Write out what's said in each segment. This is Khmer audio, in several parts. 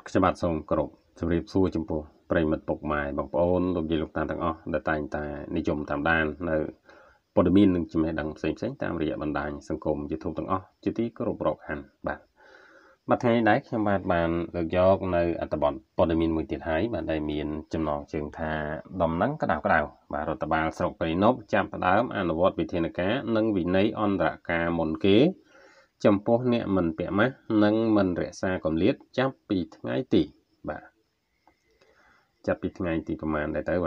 ខ្ញុំបាទសូមគោរពជម្រាបសួរចំពោះប្រិយមិត្តពុកម៉ែបងប្អូនលោកយាយលោកតាទាំងអស់ដែលតែងតែនិយមតាមដាននៅព័ត៌មាននិងចំណេះដឹងផ្សេងៗតាមរយៈបណ្ដាញសង្គម YouTube ទាំងអស់ជាទីគោរពរាប់អានបាទថ្ងៃនេះខ្ញុំបាទបានលើកយកនៅអត្ថបទព័ត៌មានមួយទៀតហើយបាទដែលមានចំណងជើងថាដំណឹងក្តៅបាទរដ្ឋបាលស្រុកព្រៃនប់ចាប់ផ្ដើមអនុវត្តវិធានការនិងវិន័យអន្តរការមុនគេចំពោះអ្នកមិនពាក់ម៉ាស់និងមិនរក្សាគម្លាតចាប់ពីថ្ងៃទីបាទចាប់ពីថ្ងៃទីប្រហែលដែរទៅ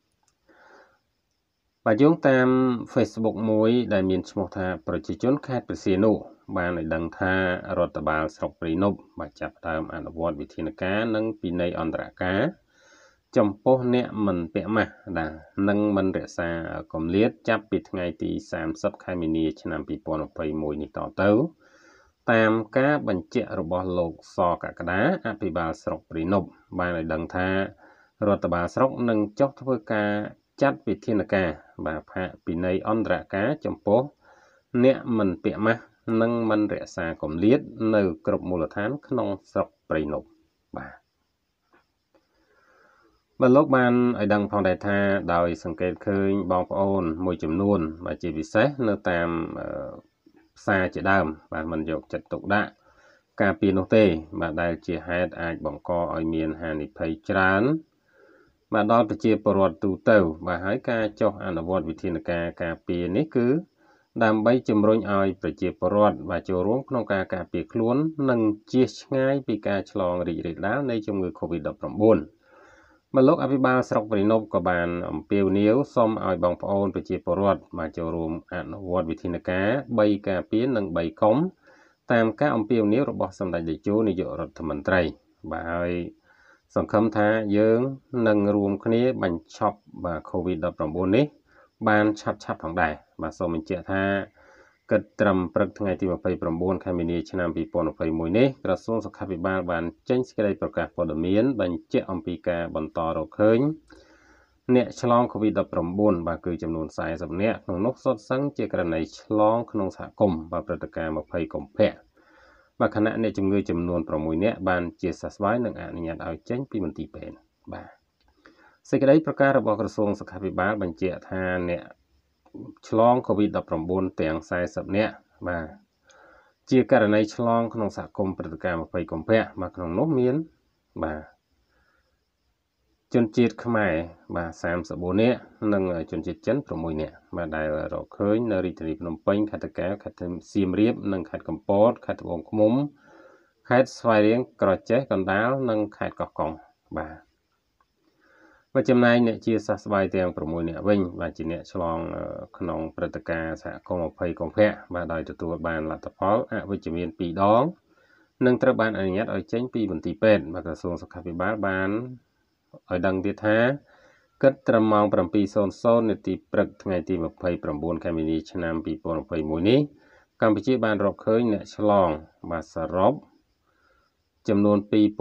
បាទយោងតាម Facebook មួយដែលមានឈ្មោះថាប្រជាជនខេត្តព្រះសីហនុបានឲ្យដឹងថារដ្ឋបាលស្រុកព្រៃនប់បានចាប់ផ្ដើមអនុវត្តវិធានការនិងពិន័យអន្តរការចំពោះអ្នកមិនពាក់ម៉ាស់និងមិនរក្សាគម្លាតចាប់ពីថ្ងៃទី30ខែមីនាឆ្នាំ2021នេះតទៅតាមការបញ្ជាក់របស់លោកសកក្កដាអភិបាលស្រុកព្រៃនប់បានឲ្យដឹងថារដ្ឋបាលស្រុកនឹងចុះធ្វើការចាត់វិធានការបាទផាកពិន័យអន្តរការចំពោះអ្នកមិនពាក់ម៉ាស់និងមិនរក្សាគម្លាតនៅគ្រប់មូលដ្ឋានក្នុងស្រុកព្រៃនប់បាទលោកបានឲ្យដឹងផងដែរថាដោយសង្កេតឃើញបងប្អូនមួយចំនួនបាទជាពិសេសនៅតាមផ្សារជាដើមបាទមិនយកចិត្តទុកដាក់ការពារនោះទេបាទដែលជាហេតុអាចបង្កឲ្យមានហានិភ័យច្រើនបាទដល់ប្រជាពលរដ្ឋទូទៅបាទហើយការចុះអនុវត្តវិធានការការពារនេះគឺដើម្បីជំរុញឲ្យប្រជាពលរដ្ឋបាទចូលរួមក្នុងការការពារខ្លួននិងជៀសឆ្ងាយពីការឆ្លងរីករាលដាលនៃជំងឺ Covid-19 បាទលោកអភិបាលស្រុកព្រៃនប់ក៏បានអំពាវនាវសូមឲ្យបងប្អូនប្រជាពលរដ្ឋបាទចូលរួមអនុវត្តវិធានការ3ការពារនិង3កុំតាមការអំពាវនាវរបស់សម្ដេចតេជោនាយករដ្ឋមន្ត្រីបាទហើយសង្ឃឹមថាយើងនឹងរួមគ្នាបញ្ឈប់បាទ Covid-19 នេះបានឆាប់ផងដែរបាទសូមបញ្ជាក់ថាគិតត្រឹមព្រឹកថ្ងៃទី29ខែមីនាឆ្នាំ2021នេះក្រសួងសុខាភិបាលបានចេញសេចក្តីប្រកាសព័ត៌មានបញ្ជាក់អំពីការបន្តរកឃើញអ្នកឆ្លង Covid-19 បាទគឺចំនួន40នាក់ក្នុងនោះសុទ្ធសឹងជាករណីឆ្លងក្នុងសហគមន៍បាទព្រឹត្តិការណ៍20កុម្ភៈបាទខណៈអ្នកជំងឺចំនួន6នាក់បានជាសះស្បើយនិងអនុញ្ញាតឲ្យចេញពីមន្ទីរពេទ្យបាទសេចក្តីប្រកាសរបស់ក្រសួងសុខាភិបាលបញ្ជាក់ថាអ្នកឆ្លង Covid-19 ទាំង40នាក់បាទជាករណីឆ្លងក្នុងសហគមន៍ព្រឹត្តិការណ៍20កុម្ភៈបាទក្នុងនោះមានបាទជនជាតិខ្មែរបាទ34នាក់និងជនជាតិចិន6នាក់បាទដែលរកឃើញនៅរាជធានីភ្នំពេញខេត្តតាកែវខេត្តសៀមរាបនិងខេត្តកំពតខេត្តត្បូងឃ្មុំខេត្តស្វាយរៀងក្រចេះកណ្ដាលនិងខេត្តកោះកុងបាទចំណែកអ្នកជាសះស្បើយទាំង6នាក់វិញបាទជាអ្នកឆ្លងក្នុងព្រឹត្តិការណ៍សហគមន៍20កុម្ភៈបាទដោយទទួលបានលទ្ធផលអវិជ្ជមាន2ដងនិងត្រូវបានអនុញ្ញាតឲ្យចេញពីមន្ទីរពេទ្យបាទក្រសួងសុខាភិបាលបានឲ្យដឹងទៀតថាគិតត្រឹមម៉ោង 7:00 នាទីព្រឹកថ្ងៃទី29ខែមីនាឆ្នាំ2021នេះកម្ពុជាបានរកឃើញអ្នកឆ្លងបាទសរុបចំនួន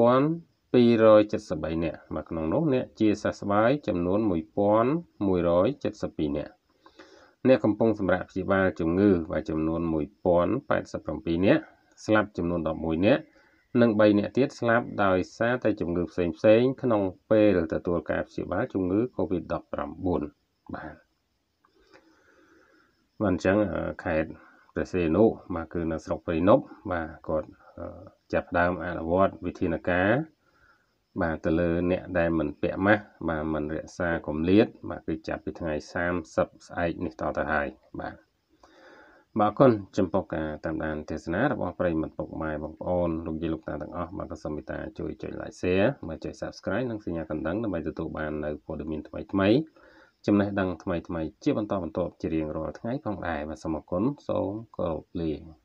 2273នាក់បាទក្នុងនោះអ្នកជាសះស្បើយចំនួន1172នាក់អ្នកកំពុងសម្រាកព្យាបាលជំងឺបាទចំនួន1087នាក់ស្លាប់ចំនួន11នាក់និង3នាក់ទៀតស្លាប់ដោយសារតែជំងឺផ្សេងក្នុងពេលទទួលការព្យាបាលជំងឺ Covid-19 បាទអញ្ចឹងខេត្តព្រះសីហនុបាទគឺនៅស្រុកព្រៃនប់បាទគាត់ចាប់ផ្ដើមអនុវត្តវិធានការបាទទៅលើអ្នកដែលមិនពាក់ម៉ាស់បាទមិនរក្សាគម្លាតបាទគឺចាប់ពីថ្ងៃ30ស្អែកនេះតទៅហើយបាទអរគុណចំពោះការតាមដានទេសនារបស់ប្រិយមិត្តពុកម៉ែបងប្អូនលោកយាយលោកតាទាំងអស់បាទក៏សូមមេត្តាជួយចុច like share បាទចុច subscribe និងសញ្ញាកណ្ដឹងដើម្បីទទួលបាននៅព័ត៌មានថ្មីចំណេះដឹងថ្មីជាបន្តជារៀងរាល់ថ្ងៃផងដែរបាទសូមអរគុណសូមគោរពលា